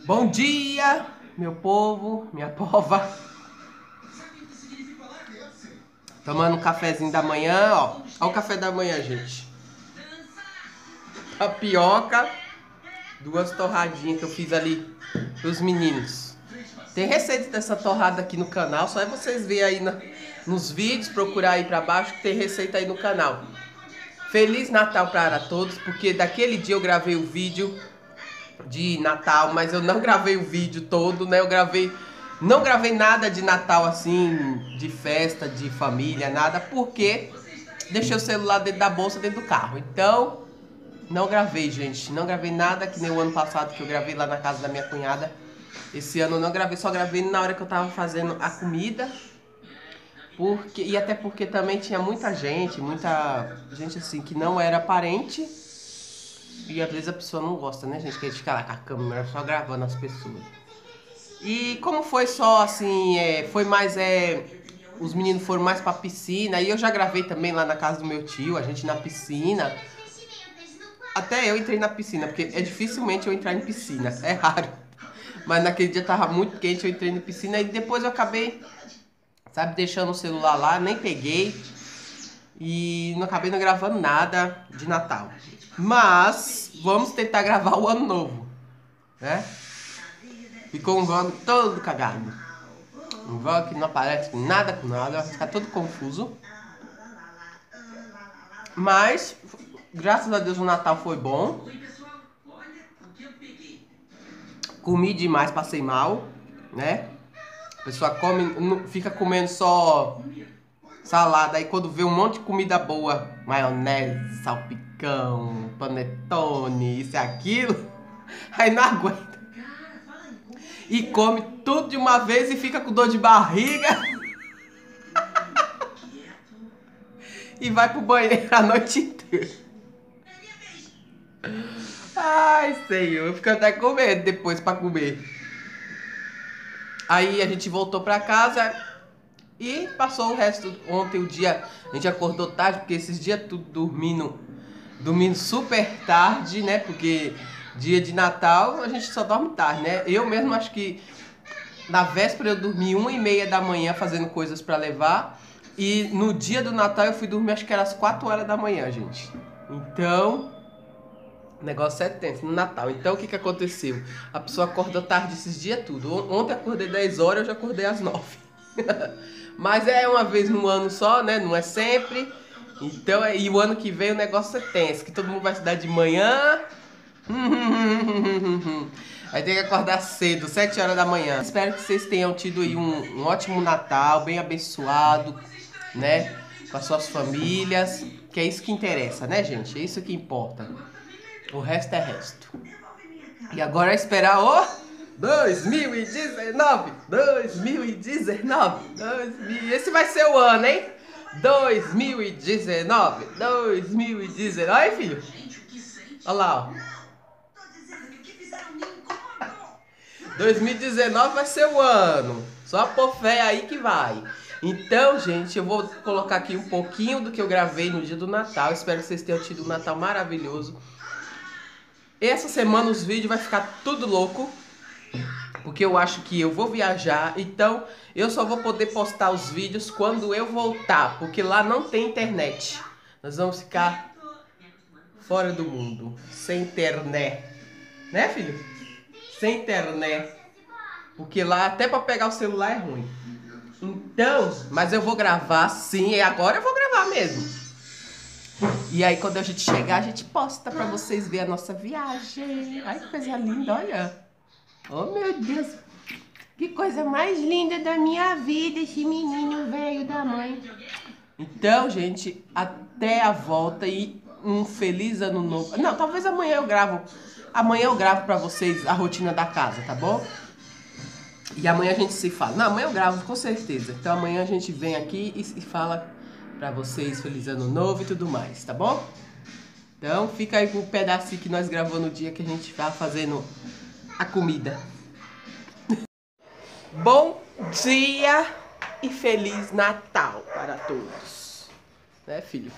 Bom dia, meu povo, minha pova. Tomando um cafezinho da manhã, ó. Olha o café da manhã, gente. Tapioca, duas torradinhas que eu fiz ali pros meninos. Tem receita dessa torrada aqui no canal, só é vocês verem aí nos vídeos, procurar aí pra baixo que tem receita aí no canal. Feliz Natal para todos, porque daquele dia eu gravei o vídeo de Natal, mas eu não gravei o vídeo todo, né? Não gravei nada de Natal assim, de festa, de família, nada, porque deixei o celular dentro da bolsa, dentro do carro. Então, não gravei, gente. Não gravei nada, que nem o ano passado que eu gravei lá na casa da minha cunhada. Esse ano eu não gravei, só gravei na hora que eu tava fazendo a comida. E até porque também tinha muita gente assim que não era parente. E às vezes a pessoa não gosta, né, gente? Que a gente fica lá com a câmera só gravando as pessoas. E como foi só assim, os meninos foram mais pra piscina. E eu já gravei também lá na casa do meu tio, a gente na piscina. Até eu entrei na piscina, porque é dificilmente eu entrar em piscina, é raro. Mas naquele dia tava muito quente, eu entrei na piscina e depois eu acabei, sabe, deixando o celular lá, nem peguei. E não acabei não gravando nada de Natal. Mas vamos tentar gravar o ano novo, né? Ficou um vlog todo cagado. Um vlog que não aparece nada com nada, fica todo confuso. Mas, graças a Deus, o Natal foi bom. Comi demais, passei mal, né? A pessoa come, fica comendo só salada. Aí quando vê um monte de comida boa, maionese, salpicão, panetone, isso e aquilo, aí não aguenta. E come tudo de uma vez e fica com dor de barriga. E vai pro banheiro a noite inteira. Ai, Senhor, eu fico até com medo depois pra comer. Aí a gente voltou pra casa e passou o resto. Ontem o dia, a gente acordou tarde, porque esses dias tudo dormindo super tarde, né? Porque dia de Natal a gente só dorme tarde, né? Eu mesmo acho que na véspera eu dormi 1h30 da manhã fazendo coisas pra levar. E no dia do Natal eu fui dormir, acho que era às 4 horas da manhã, gente. Então, o negócio é tenso no Natal. Então, o que aconteceu? A pessoa acordou tarde esses dias tudo. Ontem eu acordei 10 horas, eu já acordei às 9. Mas é uma vez no ano só, né? Não é sempre. Então, e o ano que vem o negócio é tenso, que todo mundo vai estudar de manhã. Aí tem que acordar cedo, 7 horas da manhã. Espero que vocês tenham tido aí um ótimo Natal, bem abençoado, né? Com as suas famílias. Que é isso que interessa, né, gente? É isso que importa. O resto é resto. E agora é esperar o 2019. Esse vai ser o ano, hein? 2019. Olha aí, filho. Olha lá, ó. 2019 vai ser o ano. Só pôr fé aí que vai. Então, gente, eu vou colocar aqui um pouquinho do que eu gravei no dia do Natal. Espero que vocês tenham tido um Natal maravilhoso. Essa semana os vídeos vai ficar tudo louco, porque eu acho que eu vou viajar. Então, eu só vou poder postar os vídeos quando eu voltar, porque lá não tem internet. Nós vamos ficar fora do mundo, sem internet. Né, filho? Sem internet. Porque lá até pra pegar o celular é ruim. Então, mas eu vou gravar sim, e agora eu vou gravar mesmo. E aí quando a gente chegar, a gente posta pra vocês verem a nossa viagem. Ai, que coisa linda, olha. Oh, meu Deus. Que coisa mais linda da minha vida, esse menino velho da mãe. Então, gente, até a volta e um feliz ano novo. Não, talvez amanhã eu gravo. Amanhã eu gravo pra vocês a rotina da casa, tá bom? E amanhã a gente se fala. Não, amanhã eu gravo, com certeza. Então amanhã a gente vem aqui e fala pra vocês feliz ano novo e tudo mais, tá bom? Então fica aí com o pedacinho que nós gravamos no dia que a gente tá fazendo a comida. Bom dia e Feliz Natal para todos. Né, filho?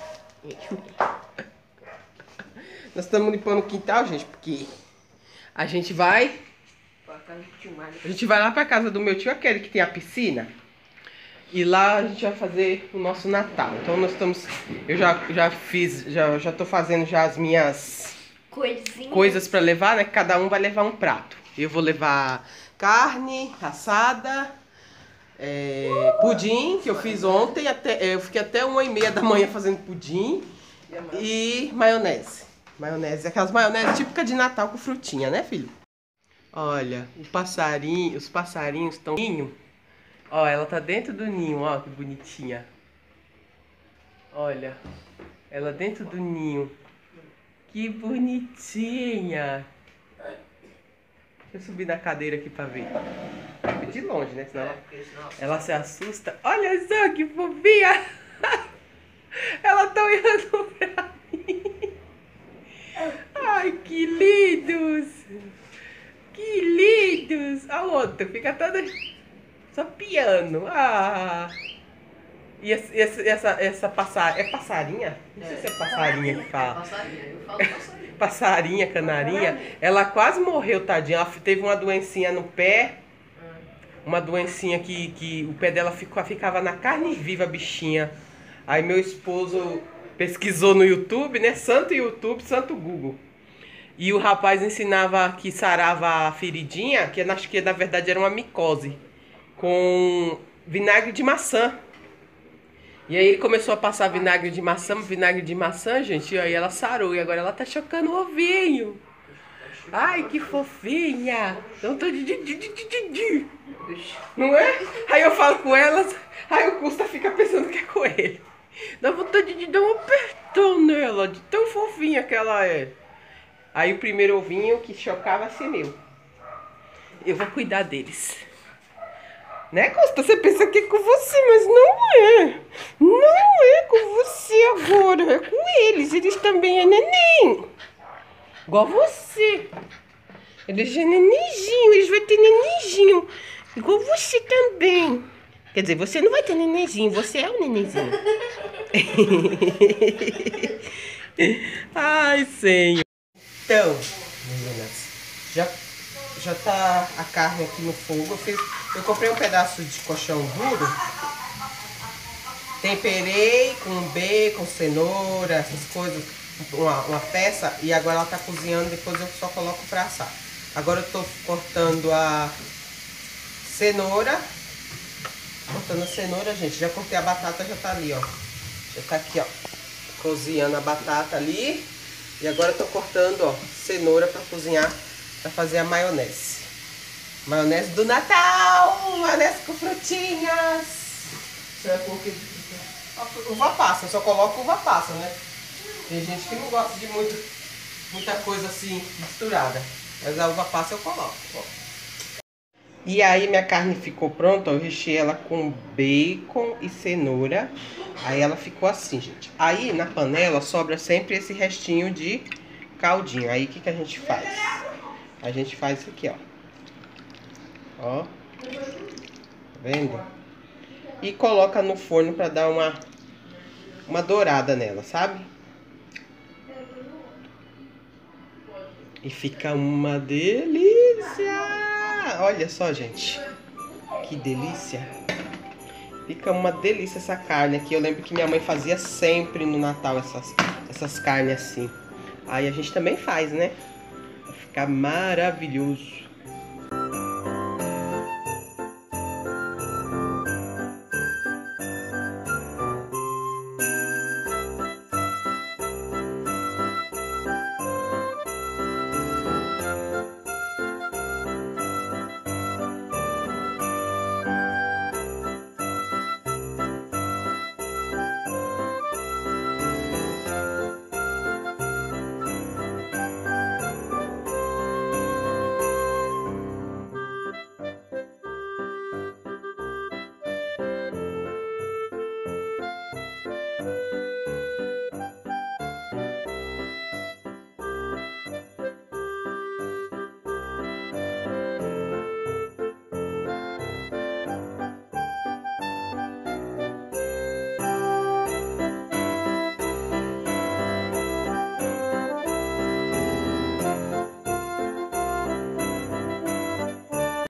Nós estamos limpando o quintal, gente, porque a gente vai pra casa do tio Mário. A gente vai lá pra casa do meu tio, aquele que tem a piscina. E lá a gente vai fazer o nosso Natal. Então nós estamos... Eu já tô fazendo já as minhas coisas pra levar, né? Cada um vai levar um prato. Eu vou levar carne assada, pudim, que eu fiz ontem. Eu fiquei até 1h30 da manhã fazendo pudim. E maionese. Maionese, aquelas maionese típicas de Natal com frutinha, né, filho? Olha, os passarinhos estão... Ó, ela tá dentro do ninho, ó, que bonitinha. Olha, ela dentro do ninho. Que bonitinha. Deixa eu subir na cadeira aqui pra ver. De longe, né? Senão ela se assusta. Olha só que fofinha. Ela tá olhando pra mim. Ai, que lindos. Que lindos. A outra fica toda... Só piano. Ah. E essa passarinha. É passarinha? Não sei se é passarinha que fala. Passarinha, eu falo passarinha. Passarinha, canarinha. Ela quase morreu, tadinha. Ela teve uma doencinha no pé. Uma doencinha que o pé dela ficava na carne viva, bichinha. Aí meu esposo pesquisou no YouTube, né? Santo YouTube, santo Google. E o rapaz ensinava que sarava a feridinha, que acho que na verdade era uma micose, com vinagre de maçã. E aí ele começou a passar vinagre de maçã, gente, e aí ela sarou. E agora ela tá chocando o ovinho. Ai, que fofinha. Então tô... Não é? Aí eu falo com elas, aí o Custa fica pensando que é coelho. Dá vontade de dar um apertão nela, de tão fofinha que ela é. Aí o primeiro ovinho que chocava assim meu. Eu vou cuidar deles. Né, Costa? Você pensa que é com você, mas não é. Não é com você agora. É com eles. Eles também é neném. Igual você. Eles é nenenzinho. Eles vão ter nenenzinho. Igual você também. Quer dizer, você não vai ter nenenzinho. Você é o nenenzinho. Ai, Senhor. Então, meninas, já tá a carne aqui no fogo. Eu comprei um pedaço de colchão duro, temperei com bacon, cenoura, essas coisas, uma peça, e agora ela tá cozinhando, depois eu só coloco pra assar. Agora eu tô cortando a cenoura. Cortando a cenoura, gente, já cortei a batata, já tá ali, ó. Já tá aqui, ó, cozinhando a batata ali. E agora eu tô cortando, ó, cenoura pra cozinhar, pra fazer a maionese. Maionese do Natal! Maionese com frutinhas! Você vai pôr o que? Uva passa, eu só coloco uva passa, né? Tem gente que não gosta de muita coisa assim misturada. Mas a uva passa eu coloco, ó. E aí minha carne ficou pronta, eu recheei ela com bacon e cenoura. Aí ela ficou assim, gente. Aí na panela sobra sempre esse restinho de caldinho. Aí o que a gente faz? A gente faz isso aqui, ó. Ó. Tá vendo? E coloca no forno pra dar uma dourada nela, sabe? E fica uma delícia! Olha só, gente. Que delícia. Fica uma delícia essa carne aqui. Eu lembro que minha mãe fazia sempre no Natal essas carnes assim. Aí a gente também faz, né? Fica maravilhoso.